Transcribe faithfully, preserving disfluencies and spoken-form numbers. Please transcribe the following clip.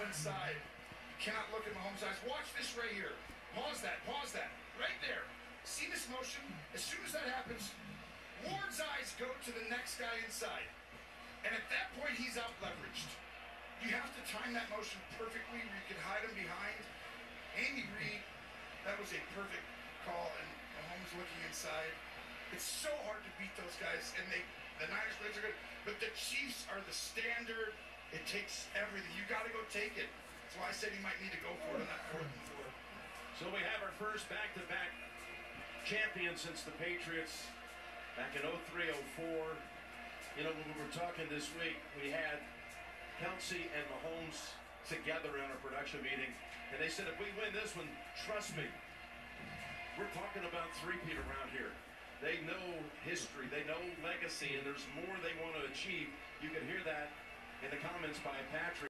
inside. You cannot look in Mahomes' eyes. Watch this right here. Pause that, pause that. Right there. See this motion? As soon as that happens, Ward's eyes go to the next guy inside. And at that point, he's out leveraged. You have to time that motion perfectly where you can hide him behind. Andy Reid, that was a perfect call, and Mahomes looking inside. It's so hard to beat those guys, and they the Niners players are good, but the Chiefs are the standard. It takes everything. You got to go take it. That's why I said he might need to go for it on that fourth and four. So we have our first back-to-back champion since the Patriots back in oh three oh four. You know, when we were talking this week, we had Kelce and Mahomes together in our production meeting, and they said if we win this one, trust me, we're talking about three-peat around here. They know history, they know legacy, and there's more they want to achieve. You can hear that in the comments by Patrick.